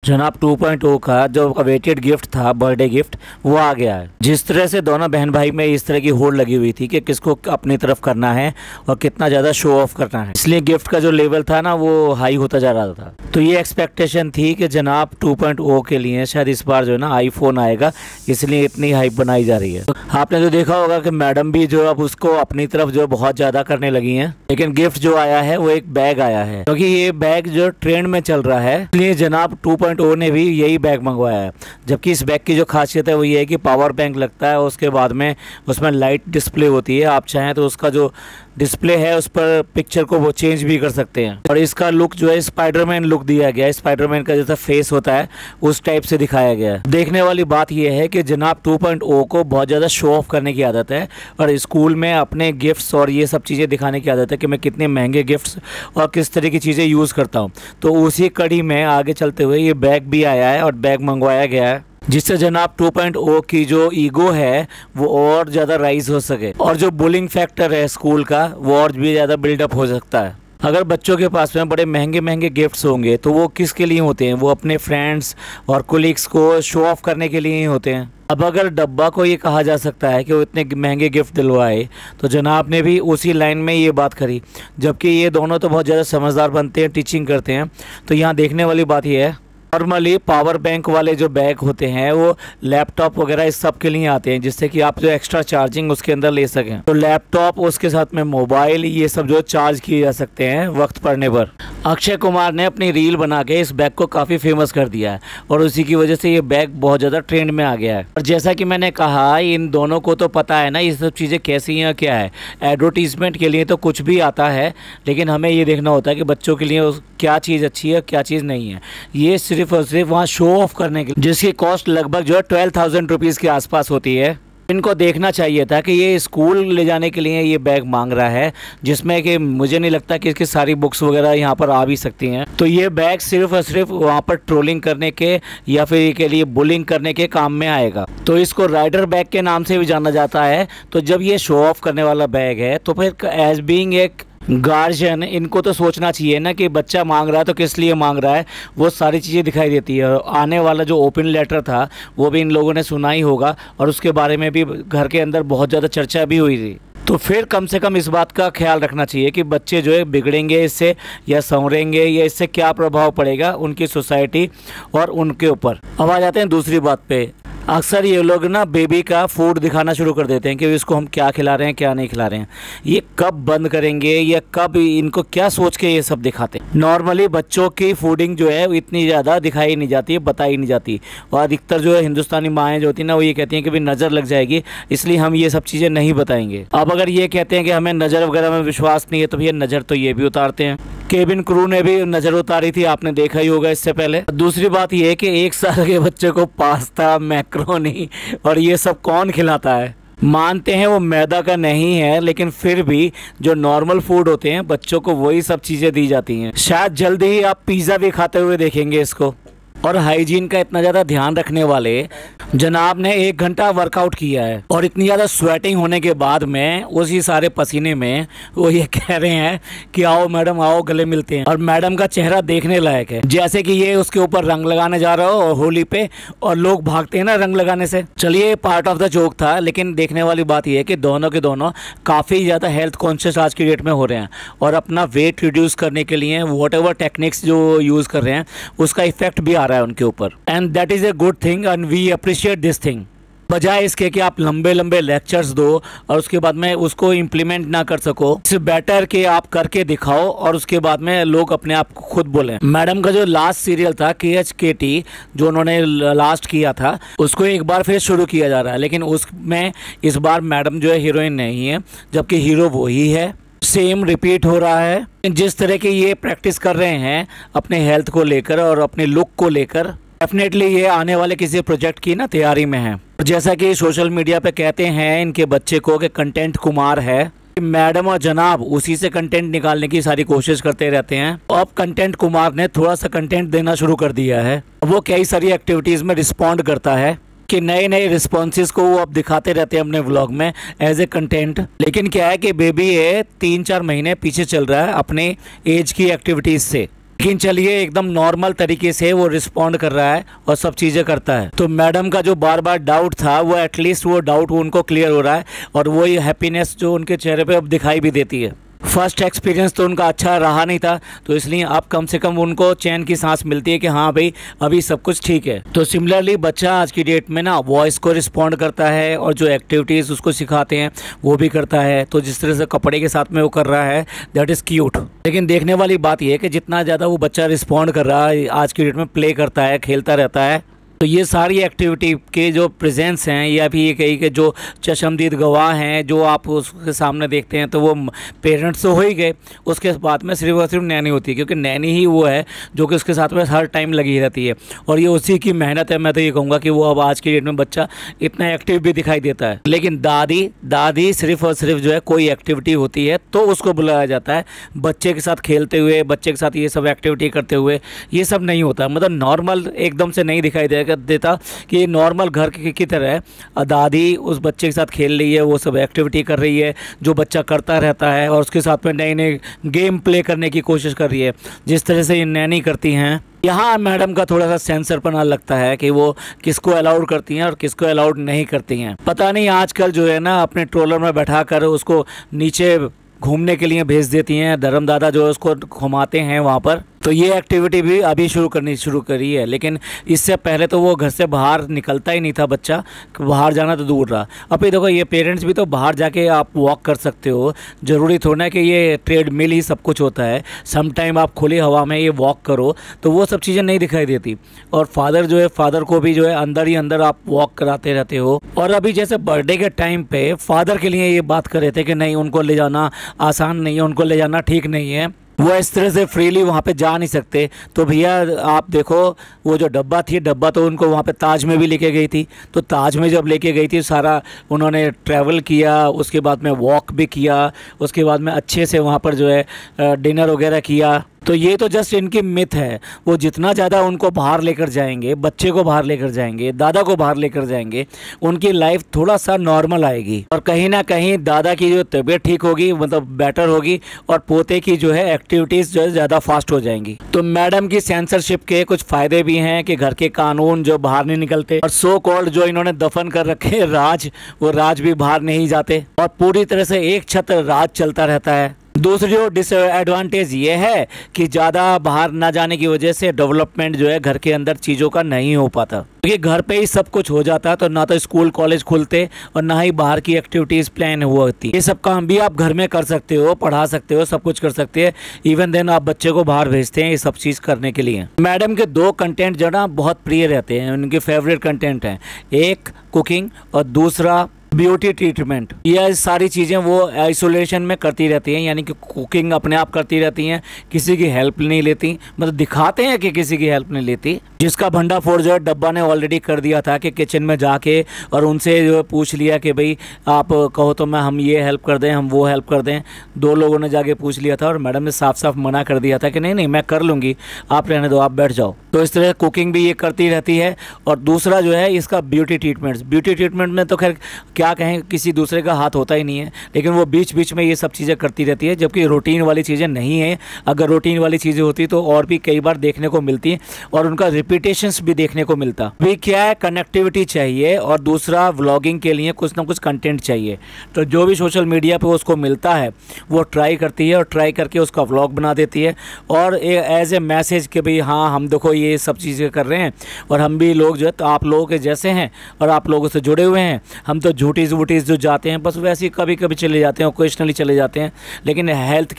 जनाब 2.0 का जो अवेटेड गिफ्ट था, बर्थडे गिफ्ट, वो आ गया है। जिस तरह से दोनों बहन भाई में इस तरह की होड़ लगी हुई थी कि किसको अपनी तरफ करना है और कितना ज़्यादा शो ऑफ करना है, इसलिए गिफ्ट का जो लेवल था ना वो हाई होता जा रहा था। तो ये एक्सपेक्टेशन थी कि जनाब 2.0 के लिए शायद इस बार जो है ना आईफोन आएगा, इसलिए इतनी हाइप बनाई जा रही है। तो आपने तो देखा होगा कि मैडम भी जो अब उसको अपनी तरफ जो बहुत ज़्यादा करने लगी हैं, लेकिन गिफ्ट जो आया है वो एक बैग आया है, क्योंकि ये बैग जो ट्रेंड में चल रहा है, इसलिए जनाब 2.0 ने भी यही बैग मंगवाया है। जबकि इस बैग की जो खासियत है वो ये है कि पावर बैंक लगता है और उसके बाद में उसमें लाइट डिस्प्ले होती है। आप चाहें तो उसका जो डिस्प्ले है उस पर पिक्चर को वो चेंज भी कर सकते हैं। और इसका लुक जो है स्पाइडरमैन लुक दिया गया है, स्पाइडरमैन का जैसा फेस होता है उस टाइप से दिखाया गया है। देखने वाली बात यह है कि जनाब 2.0 को बहुत ज़्यादा शो ऑफ करने की आदत है और स्कूल में अपने गिफ्ट्स और ये सब चीज़ें दिखाने की आदत है कि मैं कितने महंगे गिफ्ट्स और किस तरह की चीज़ें यूज़ करता हूँ। तो उसी कड़ी में आगे चलते हुए ये बैग भी आया है और बैग मंगवाया गया है, जिससे जनाब 2.0 की जो ईगो है वो और ज़्यादा राइज हो सके और जो बुलिंग फैक्टर है स्कूल का वो और भी ज़्यादा बिल्डअप हो सकता है। अगर बच्चों के पास में बड़े महंगे महंगे गिफ्ट्स होंगे तो वो किसके लिए होते हैं? वो अपने फ्रेंड्स और कोलीग्स को शो ऑफ करने के लिए ही होते हैं। अब अगर डब्बा को ये कहा जा सकता है कि वो इतने महंगे गिफ्ट दिलवाए, तो जनाब ने भी उसी लाइन में ये बात करी। जबकि ये दोनों तो बहुत ज़्यादा समझदार बनते हैं, टीचिंग करते हैं। तो यहाँ देखने वाली बात ये है, नॉर्मली पावर बैंक वाले जो बैग होते हैं वो लैपटॉप वगैरह इस सब के लिए आते हैं, जिससे कि आप जो एक्स्ट्रा चार्जिंग उसके अंदर ले सकें। तो लैपटॉप, उसके साथ में मोबाइल, ये सब जो चार्ज किए जा सकते हैं वक्त पड़ने पर। अक्षय कुमार ने अपनी रील बना के इस बैग को काफ़ी फेमस कर दिया है और उसी की वजह से ये बैग बहुत ज़्यादा ट्रेंड में आ गया है। और जैसा कि मैंने कहा, इन दोनों को तो पता है ना ये सब चीज़ें कैसी हैं, क्या है। एडवर्टीजमेंट के लिए तो कुछ भी आता है, लेकिन हमें ये देखना होता है कि बच्चों के लिए क्या चीज़ अच्छी है, क्या चीज़ नहीं है। ये सिर्फ और सिर्फ वहाँ शो ऑफ करने के लिए, जिसकी कॉस्ट लगभग जो है 12,000 रुपीज़ के आसपास होती है। इनको देखना चाहिए था कि ये स्कूल ले जाने के लिए ये बैग मांग रहा है, जिसमें कि मुझे नहीं लगता कि इसकी सारी बुक्स वगैरह यहाँ पर आ भी सकती हैं। तो ये बैग सिर्फ और सिर्फ वहाँ पर ट्रोलिंग करने के या फिर के लिए बुलिंग करने के काम में आएगा। तो इसको राइडर बैग के नाम से भी जाना जाता है। तो जब ये शो ऑफ करने वाला बैग है तो फिर एज बीइंग एक गार्जियन इनको तो सोचना चाहिए ना कि बच्चा मांग रहा है तो किस लिए मांग रहा है, वो सारी चीज़ें दिखाई देती है। आने वाला जो ओपन लेटर था वो भी इन लोगों ने सुना ही होगा और उसके बारे में भी घर के अंदर बहुत ज़्यादा चर्चा भी हुई थी। तो फिर कम से कम इस बात का ख्याल रखना चाहिए कि बच्चे जो है बिगड़ेंगे इससे या संवरेंगे, या इससे क्या प्रभाव पड़ेगा उनकी सोसाइटी और उनके ऊपर। अब आ जाते हैं दूसरी बात पे। अक्सर ये लोग ना बेबी का फूड दिखाना शुरू कर देते हैं कि इसको हम क्या खिला रहे हैं, क्या नहीं खिला रहे हैं। ये कब बंद करेंगे या कब, इनको क्या सोच के ये सब दिखाते हैं? नॉर्मली बच्चों की फूडिंग जो है इतनी ज़्यादा दिखाई नहीं जाती है, बताई नहीं जाती। और अधिकतर जो है हिंदुस्तानी माएँ जो होती हैं ना, वो ये कहती हैं कि भाई नज़र लग जाएगी, इसलिए हम ये सब चीज़ें नहीं बताएंगे। अब अगर ये कहते हैं कि हमें नज़र वगैरह में विश्वास नहीं है, तो भैया नज़र तो ये भी उतारते हैं। केबिन क्रू ने भी नज़र उतारी थी, आपने देखा ही होगा इससे पहले। दूसरी बात ये है कि 1 साल के बच्चे को पास्ता, मैक्रोनी और ये सब कौन खिलाता है? मानते हैं वो मैदा का नहीं है, लेकिन फिर भी जो नॉर्मल फूड होते हैं बच्चों को वही सब चीज़ें दी जाती हैं। शायद जल्दी ही आप पिज़्ज़ा भी खाते हुए देखेंगे इसको। और हाइजीन का इतना ज़्यादा ध्यान रखने वाले जनाब ने 1 घंटा वर्कआउट किया है और इतनी ज़्यादा स्वेटिंग होने के बाद में उसी सारे पसीने में वो ये कह रहे हैं कि आओ मैडम आओ, गले मिलते हैं। और मैडम का चेहरा देखने लायक है, जैसे कि ये उसके ऊपर रंग लगाने जा रहा हो होली पे और लोग भागते हैं ना रंग लगाने से। चलिए, पार्ट ऑफ द जोक था, लेकिन देखने वाली बात यह है कि दोनों के दोनों काफ़ी ज़्यादा हेल्थ कॉन्शियस आज की डेट में हो रहे हैं और अपना वेट रिड्यूस करने के लिए वॉट एवर टेक्निक्स जो यूज़ कर रहे हैं उसका इफेक्ट भी आ रहा है उनके ऊपर। And that is a good thing and we appreciate this thing. बजाय इसके कि आप लंबे लंबे लेक्चर्स दो और उसके बाद में उसको इम्प्लीमेंट ना कर सको, इससे बेटर कि आप करके दिखाओ और उसके बाद में लोग अपने आप को खुद बोलें। मैडम का जो लास्ट सीरियल था KHKT जो उन्होंने लास्ट किया था, उसको एक बार फिर शुरू किया जा रहा है, लेकिन उसमें इस बार मैडम जो है हीरोइन नहीं है, जबकि हीरो वही है। सेम रिपीट हो रहा है। जिस तरह की ये प्रैक्टिस कर रहे हैं अपने हेल्थ को लेकर और अपने लुक को लेकर, डेफिनेटली ये आने वाले किसी प्रोजेक्ट की ना तैयारी में है। जैसा कि सोशल मीडिया पे कहते हैं इनके बच्चे को कि कंटेंट कुमार है, मैडम और जनाब उसी से कंटेंट निकालने की सारी कोशिश करते रहते हैं। अब कंटेंट कुमार ने थोड़ा सा कंटेंट देना शुरू कर दिया है। वो कई सारी एक्टिविटीज़ में रिस्पॉन्ड करता है कि नए नए रिस्पॉन्सेज को वो अब दिखाते रहते हैं अपने व्लॉग में एज ए कंटेंट। लेकिन क्या है कि बेबी है 3-4 महीने पीछे चल रहा है अपने एज की एक्टिविटीज़ से। लेकिन चलिए एकदम नॉर्मल तरीके से वो रिस्पॉन्ड कर रहा है और सब चीज़ें करता है। तो मैडम का जो बार बार डाउट था वो एटलीस्ट वो डाउट उनको क्लियर हो रहा है और वही हैप्पीनेस जो उनके चेहरे पे अब दिखाई भी देती है। फर्स्ट एक्सपीरियंस तो उनका अच्छा रहा नहीं था, तो इसलिए अब कम से कम उनको चैन की सांस मिलती है कि हाँ भाई अभी सब कुछ ठीक है। तो सिमिलरली बच्चा आज की डेट में ना वॉइस को रिस्पॉन्ड करता है और जो एक्टिविटीज़ उसको सिखाते हैं वो भी करता है। तो जिस तरह से कपड़े के साथ में वो कर रहा है दैट इज़ क्यूट। लेकिन देखने वाली बात यह है कि जितना ज़्यादा वो बच्चा रिस्पॉन्ड कर रहा है आज की डेट में, प्ले करता है, खेलता रहता है, तो ये सारी एक्टिविटी के जो प्रेजेंस हैं या फिर ये कहीं के जो चशमदीद गवाह हैं जो आप उसके सामने देखते हैं, तो वो पेरेंट्स तो हो ही गए, उसके बाद में सिर्फ और सिर्फ नैनी होती है, क्योंकि नैनी ही वो है जो कि उसके साथ में हर टाइम लगी रहती है और ये उसी की मेहनत है। मैं तो ये कहूँगा कि वो अब आज की डेट में बच्चा इतना एक्टिव भी दिखाई देता है। लेकिन दादी सिर्फ और सिर्फ जो है कोई एक्टिविटी होती है तो उसको बुलाया जाता है, बच्चे के साथ खेलते हुए, बच्चे के साथ ये सब एक्टिविटी करते हुए ये सब नहीं होता। मतलब नॉर्मल एकदम से नहीं दिखाई देता कि नॉर्मल घर की तरह दादी उस बच्चे के साथ खेल रही है, वो सब एक्टिविटी कर रही है जो बच्चा करता रहता है और उसके साथ में नए नए गेम प्ले करने की कोशिश कर रही है जिस तरह से ये नैनी करती हैं। यहाँ मैडम का थोड़ा सा सेंसरपना लगता है कि वो किसको अलाउड करती हैं और किसको अलाउड नहीं करती हैं। पता नहीं आजकल जो है ना अपने ट्रोलर में बैठा कर उसको नीचे घूमने के लिए भेज देती हैं, धर्मदादा जो है उसको घुमाते हैं वहाँ पर। तो ये एक्टिविटी भी अभी शुरू करी है, लेकिन इससे पहले तो वो घर से बाहर निकलता ही नहीं था बच्चा, बाहर जाना तो दूर रहा। अब ये देखो ये पेरेंट्स भी तो बाहर जाके आप वॉक कर सकते हो, ज़रूरी थोड़ा है कि ये ट्रेडमिल ही सब कुछ होता है। सम टाइम आप खुली हवा में ये वॉक करो तो वो सब चीज़ें नहीं दिखाई देती। और फादर को भी जो है अंदर ही अंदर आप वॉक कराते रहते हो। और अभी जैसे बर्थडे के टाइम पे फादर के लिए ये बात कर रहे थे कि नहीं उनको ले जाना आसान नहीं है, उनको ले जाना ठीक नहीं है, वो इस तरह से फ्रीली वहाँ पे जा नहीं सकते। तो भैया आप देखो वो जो डब्बा तो उनको वहाँ पे ताज में भी लेके गई थी। तो ताज में जब लेके गई थी सारा उन्होंने ट्रैवल किया, उसके बाद में वॉक भी किया, उसके बाद में अच्छे से वहाँ पर जो है डिनर वगैरह किया। तो ये तो जस्ट इनकी मिथ है। वो जितना ज़्यादा उनको बाहर लेकर जाएंगे, बच्चे को बाहर लेकर जाएंगे, दादा को बाहर लेकर जाएंगे, उनकी लाइफ थोड़ा सा नॉर्मल आएगी और कहीं ना कहीं दादा की जो तबीयत ठीक होगी, मतलब बेटर होगी, और पोते की जो है एक्टिविटीज़ जो है ज़्यादा फास्ट हो जाएंगी। तो मैडम की सेंसरशिप के कुछ फ़ायदे भी हैं कि घर के कानून जो बाहर नहीं निकलते, और सो कॉल्ड जो इन्होंने दफन कर रखे राज, वो राज भी बाहर नहीं जाते और पूरी तरह से एक छत राज चलता रहता है। दूसरी जो डिसएडवांटेज ये है कि ज़्यादा बाहर ना जाने की वजह से डेवलपमेंट जो है घर के अंदर चीज़ों का नहीं हो पाता, क्योंकि घर पे ही सब कुछ हो जाता है। तो ना तो स्कूल कॉलेज खुलते और ना ही बाहर की एक्टिविटीज़ प्लान हुआ होती। ये सब काम भी आप घर में कर सकते हो, पढ़ा सकते हो, सब कुछ कर सकते हैं। इवन देन आप बच्चे को बाहर भेजते हैं ये सब चीज़ करने के लिए। मैडम के दो कंटेंट जो ना बहुत प्रिय रहते हैं, उनके फेवरेट कंटेंट हैं, एक कुकिंग और दूसरा ब्यूटी ट्रीटमेंट। यह सारी चीज़ें वो आइसोलेशन में करती रहती हैं, यानी कि कुकिंग अपने आप करती रहती हैं, किसी की हेल्प नहीं लेती, मतलब दिखाते हैं कि किसी की हेल्प नहीं लेती। जिसका भंडाफोड़ जो है डब्बा ने ऑलरेडी कर दिया था कि किचन में जाके और उनसे जो है पूछ लिया कि भाई आप कहो तो हम ये हेल्प कर दें, हम वो हेल्प कर दें। दो लोगों ने जाके पूछ लिया था और मैडम ने साफ साफ मना कर दिया था कि नहीं मैं कर लूँगी, आप रहने दो, आप बैठ जाओ। तो इस तरह कुकिंग भी ये करती रहती है। और दूसरा जो है इसका ब्यूटी ट्रीटमेंट में तो खैर क्या कहें, किसी दूसरे का हाथ होता ही नहीं है, लेकिन वो बीच बीच में ये सब चीज़ें करती रहती है, जबकि रूटीन वाली चीज़ें नहीं है। अगर रूटीन वाली चीज़ें होती तो और भी कई बार देखने को मिलती और उनका रिपीटेशंस भी देखने को मिलता। भी क्या है, कनेक्टिविटी चाहिए और दूसरा व्लॉगिंग के लिए कुछ ना कुछ कंटेंट चाहिए। तो जो भी सोशल मीडिया पे उसको मिलता है वो ट्राई करती है और ट्राई करके उसका व्लॉग बना देती है और एज ए मैसेज कि भाई हाँ हम देखो ये सब चीज़ें कर रहे हैं और हम भी लोग जो है तो आप लोगों के जैसे हैं और आप लोगों से जुड़े हुए हैं। हम तो झूठीज़ वूटीज़ जो जाते हैं बस वैसे ही कभी कभी चले जाते हैं, ओकेजनली चले जाते हैं, लेकिन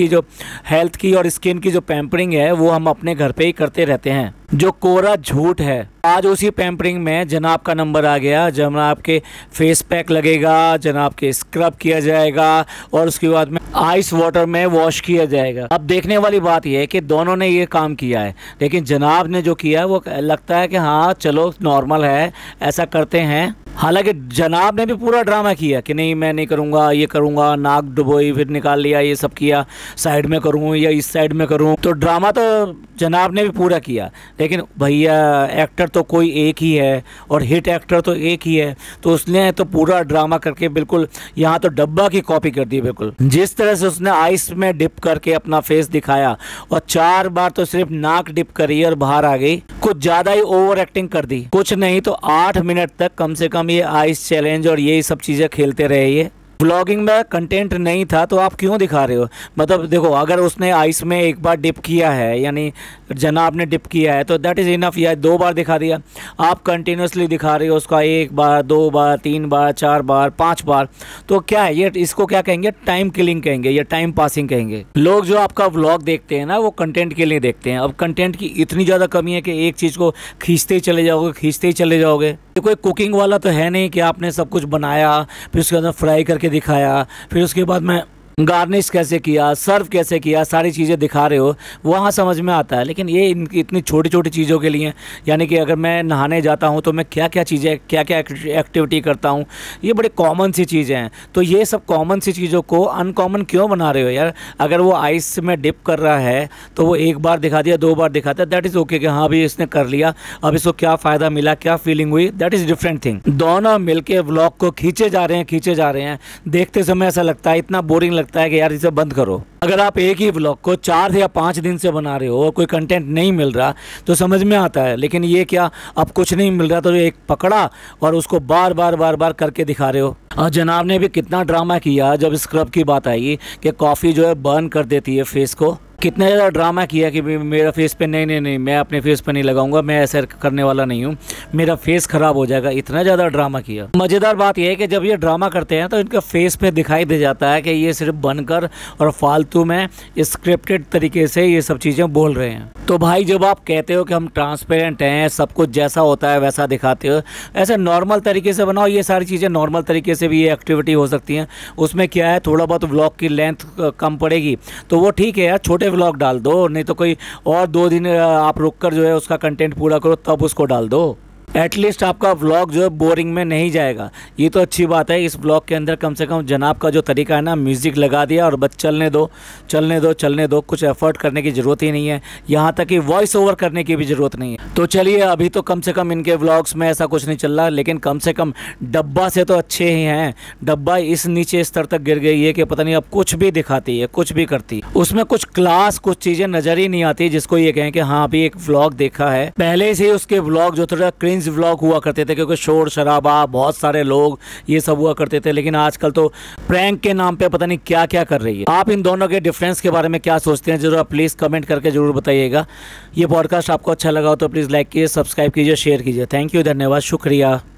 हेल्थ की और स्किन की जो पैम्परिंग है वो हम अपने घर पे ही करते रहते हैं, जो कोरा झूठ है। आज उसी पैम्परिंग में जनाब का नंबर आ गया, जनाब के फेस पैक लगेगा, जनाब के स्क्रब किया जाएगा और उसके बाद में आइस वाटर में वॉश किया जाएगा। अब देखने वाली बात यह है कि दोनों ने ये काम किया है, लेकिन जनाब ने जो किया है वो लगता है कि हाँ चलो नॉर्मल है, ऐसा करते हैं। हालांकि जनाब ने भी पूरा ड्रामा किया कि नहीं मैं नहीं करूँगा, ये करूँगा, नाक डुबोई फिर निकाल लिया, ये सब किया, साइड में करूँ या इस साइड में करूँ। तो ड्रामा तो जनाब ने भी पूरा किया, लेकिन भैया एक्टर तो कोई एक ही है और हिट एक्टर तो एक ही है, तो उसने तो पूरा ड्रामा करके बिल्कुल यहाँ तो डब्बा की कॉपी कर दी बिल्कुल। जिस तरह से उसने आइस में डिप करके अपना फेस दिखाया और 4 बार तो सिर्फ नाक डिप करी और बाहर आ गई, कुछ ज़्यादा ही ओवर एक्टिंग कर दी। कुछ नहीं तो 8 मिनट तक कम से कम ये आइस चैलेंज और यही सब चीज़ें खेलते रहे। ये व्लॉगिंग में कंटेंट नहीं था तो आप क्यों दिखा रहे हो? मतलब देखो, अगर उसने आइस में एक बार डिप किया है, यानी जनाब ने डिप किया है, तो दैट इज़ इनफ। या 2 बार दिखा दिया, आप कंटिन्यूसली दिखा रहे हो उसका 1 बार 2 बार 3 बार 4 बार 5 बार, तो क्या है ये? इसको क्या कहेंगे? टाइम किलिंग कहेंगे या टाइम पासिंग कहेंगे। लोग जो आपका व्लॉग देखते हैं ना, वो कंटेंट के लिए देखते हैं। अब कंटेंट की इतनी ज़्यादा कमी है कि एक चीज़ को खींचते ही चले जाओगे, खींचते ही चले जाओगे। कोई कुकिंग वाला तो है नहीं कि आपने सब कुछ बनाया, फिर उसके अंदर फ्राई करके दिखाया, फिर उसके बाद में गार्निश कैसे किया, सर्व कैसे किया, सारी चीज़ें दिखा रहे हो, वहाँ समझ में आता है। लेकिन ये इतनी छोटी छोटी चीज़ों के लिए, यानी कि अगर मैं नहाने जाता हूँ तो मैं क्या क्या चीज़ें, क्या क्या एक्टिविटी करता हूँ, ये बड़े कॉमन सी चीज़ें हैं। तो ये सब कॉमन सी चीज़ों को अनकॉमन क्यों बना रहे हो यार? अगर वो आइस में डिप कर रहा है तो वो 1 बार दिखा दिया, 2 बार दिखाता है, दैट इज़ ओके कि हाँ भी इसने कर लिया। अब इसको क्या फ़ायदा मिला, क्या फीलिंग हुई, दैट इज़ डिफरेंट थिंग। दोनों मिलके व्लॉग को खींचे जा रहे हैं। देखते समय ऐसा लगता है, इतना बोरिंग लगता है कि यार इसे बंद करो। अगर आप एक ही व्लॉग को 4 या 5 दिन से बना रहे हो और कोई कंटेंट नहीं मिल रहा तो समझ में आता है। लेकिन ये क्या, अब कुछ नहीं मिल रहा तो एक पकड़ा और उसको बार बार करके दिखा रहे हो। और जनाब ने भी कितना ड्रामा किया जब स्क्रब की बात आई कि कॉफ़ी जो है बर्न कर देती है फेस को। कितना ज़्यादा ड्रामा किया कि मेरा फेस पे नहीं, मैं अपने फेस पे नहीं लगाऊंगा, मैं ऐसा करने वाला नहीं हूँ, मेरा फेस ख़राब हो जाएगा। इतना ज़्यादा ड्रामा किया। मज़ेदार बात यह है कि जब ये ड्रामा करते हैं तो इनका फेस पे दिखाई दे जाता है कि ये सिर्फ बनकर और फालतू में स्क्रिप्टेड तरीके से ये सब चीज़ें बोल रहे हैं। तो भाई, जब आप कहते हो कि हम ट्रांसपेरेंट हैं, सब कुछ जैसा होता है वैसा दिखाते हो, ऐसे नॉर्मल तरीके से बनाओ। ये सारी चीज़ें नॉर्मल तरीके से भी ये एक्टिविटी हो सकती हैं। उसमें क्या है, थोड़ा बहुत व्लॉग की लेंथ कम पड़ेगी तो वो ठीक है यार, छोटे व्लॉग डाल दो। नहीं तो कोई और 2 दिन आप रुक कर जो है उसका कंटेंट पूरा करो, तब उसको डाल दो। एटलीस्ट आपका व्लॉग जो है बोरिंग में नहीं जाएगा। ये तो अच्छी बात है। इस व्लॉग के अंदर कम से कम जनाब का जो तरीका है ना, म्यूज़िक लगा दिया और बस चलने दो। कुछ एफर्ट करने की ज़रूरत ही नहीं है, यहाँ तक कि वॉइस ओवर करने की भी ज़रूरत नहीं है। तो चलिए, अभी तो कम से कम इनके व्लॉग्स में ऐसा कुछ नहीं चल रहा, लेकिन कम से कम डब्बा से तो अच्छे ही हैं। डब्बा इस नीचे स्तर तक गिर गई है कि पता नहीं अब कुछ भी दिखाती है, कुछ भी करती, उसमें कुछ क्लास, कुछ चीज़ें नज़र ही नहीं आती जिसको ये कहें कि हाँ अभी एक व्लॉग देखा है। पहले से ही उसके व्लॉग जो थोड़ा क्रिंज व्लॉग हुआ करते थे, क्योंकि शोर शराबा, बहुत सारे लोग, ये सब हुआ करते थे। लेकिन आजकल तो प्रैंक के नाम पे पता नहीं क्या क्या कर रही है। आप इन दोनों के डिफरेंस के बारे में क्या सोचते हैं, जरूर प्लीज़ कमेंट करके जरूर बताइएगा। ये पॉडकास्ट आपको अच्छा लगा हो तो प्लीज़ लाइक कीजिए, सब्सक्राइब कीजिए, शेयर कीजिए। थैंक यू, धन्यवाद, शुक्रिया।